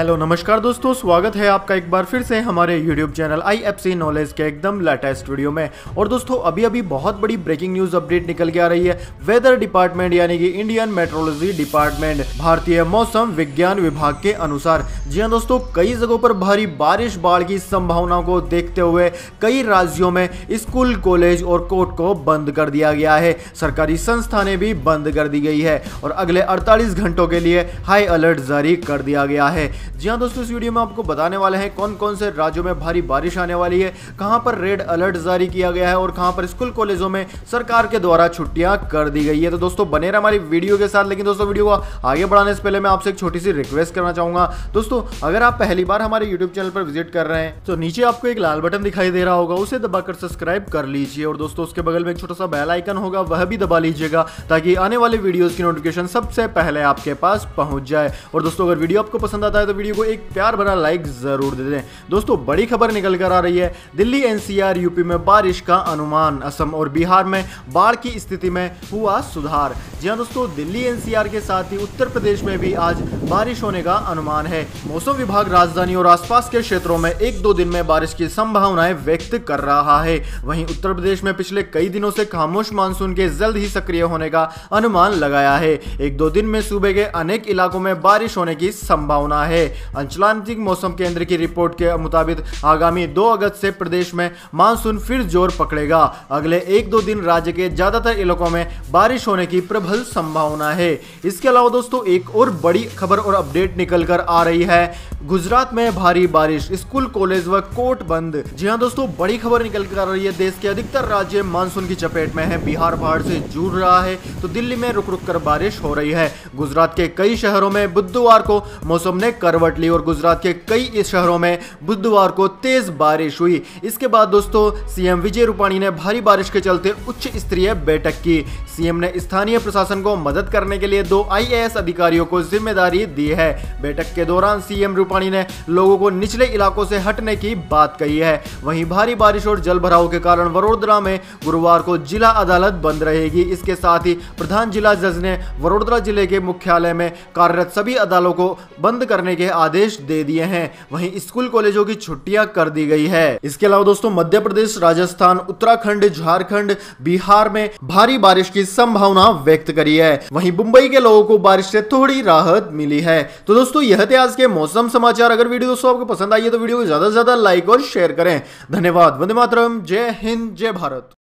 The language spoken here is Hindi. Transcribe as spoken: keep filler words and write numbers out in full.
हेलो नमस्कार दोस्तों, स्वागत है आपका एक बार फिर से हमारे YouTube channel I F C knowledge के एकदम लेटेस्ट वीडियो में। और दोस्तों अभी अभी बहुत बड़ी ब्रेकिंग न्यूज अपडेट निकल के आ रही है। वेदर डिपार्टमेंट यानी कि इंडियन मेट्रोलॉजी डिपार्टमेंट भारतीय मौसम विज्ञान विभाग के अनुसार, जी हाँ दोस्तों, कई जगहों पर भारी बारिश बाढ़ की संभावना को देखते हुए कई राज्यों में स्कूल, कॉलेज और कोर्ट को बंद कर दिया गया है। सरकारी संस्थानें भी बंद कर दी गई है और अगले अड़तालीस घंटों के लिए हाई अलर्ट जारी कर दिया गया है। जी हाँ दोस्तों, इस वीडियो में आपको बताने वाले हैं कौन कौन से राज्यों में भारी बारिश आने वाली है, कहां पर रेड अलर्ट जारी किया गया है और कहां पर स्कूल कॉलेजों में सरकार के द्वारा छुट्टियां कर दी गई है। तो दोस्तों बने रहे हमारी वीडियो के साथ। लेकिन दोस्तों वीडियो को आगे बढ़ाने से पहले मैं आपसे एक छोटी सी रिक्वेस्ट करना चाहूंगा। दोस्तों अगर आप पहली बार हमारे यूट्यूब चैनल पर विजिट कर रहे हैं तो नीचे आपको एक लाल बटन दिखाई दे रहा होगा, उसे दबाकर सब्सक्राइब कर लीजिए। और दोस्तों उसके बगल में एक छोटा सा बेल आइकन होगा, वह भी दबा लीजिएगा ताकि आने वाले वीडियोस की नोटिफिकेशन सबसे पहले आपके पास पहुंच जाए। और दोस्तों अगर वीडियो आपको पसंद आता है तो वीडियो को एक प्यार भरा लाइक जरूर दे दें। दोस्तों बड़ी खबर निकल कर आ रही है, Delhi, N C R, UP में बारिश का अनुमान, असम और बिहार में बाढ़ की स्थिति में हुआ सुधार। जी हां दोस्तों, दिल्ली, एन सी आर के साथ ही उत्तर प्रदेश में भी आज बारिश होने का अनुमान है। मौसम विभाग राजधानी और आसपास के क्षेत्रों में एक दो दिन में बारिश की संभावनाएं व्यक्त कर रहा है। वहीं उत्तर प्रदेश में पिछले कई दिनों से खामोश मानसून के जल्द ही सक्रिय होने का अनुमान लगाया है। एक दो दिन में सूबे के अनेक इलाकों में बारिश होने की संभावना है। अंचलांतिक मौसम केंद्र की रिपोर्ट के मुताबिक आगामी दो अगस्त से प्रदेश में मानसून फिर जोर पकड़ेगा। अगले एक दो दिन राज्य के ज्यादातर इलाकों में बारिश होने की प्रबल संभावना है। इसके अलावा दोस्तों एक और बड़ी खबर और अपडेट निकल कर आ रही है, गुजरात में भारी बारिश, स्कूल, कॉलेज व कोर्ट बंद। जी हां दोस्तों, बड़ी खबर निकल कर आ रही है, देश के अधिकतर राज्य मानसून की चपेट में है। बिहार बाढ़ से जूझ रहा है तो दिल्ली में रुक रुक कर बारिश हो रही है। गुजरात के कई शहरों में बुधवार को मौसम ने करवट ली और गुजरात के कई शहरों में बुधवार को तेज बारिश हुई। इसके बाद दोस्तों सीएम विजय रूपाणी ने भारी बारिश के चलते उच्च स्तरीय बैठक की। सीएम ने स्थानीय प्रशासन को मदद करने के लिए दो आई ए एस अधिकारियों को जिम्मेदारी दी है। बैठक के दौरान सीएम रूपाणी ने लोगों को निचले इलाकों से हटने की बात कही है। वहीं भारी बारिश और जल भराव के कारण वडोदरा में गुरुवार को जिला अदालत बंद रहेगी। इसके साथ ही प्रधान जिला जज ने वडोदरा जिले के मुख्यालय में कार्यरत सभी अदालतों को बंद करने के आदेश दे दिए हैं। वहीं स्कूल, कॉलेजों की छुट्टियां कर दी गई है। इसके अलावा दोस्तों मध्य प्रदेश, राजस्थान, उत्तराखंड, झारखंड, बिहार में भारी बारिश की संभावना व्यक्त करी है। वहीं मुंबई के लोगों को बारिश से थोड़ी राहत मिली है। तो दोस्तों यह थे आज के मौसम समाचार। अगर वीडियो दोस्तों आपको पसंद आई है तो वीडियो को ज्यादा से ज्यादा लाइक और शेयर करें। धन्यवाद। वंदे मातरम। जय हिंद, जय भारत।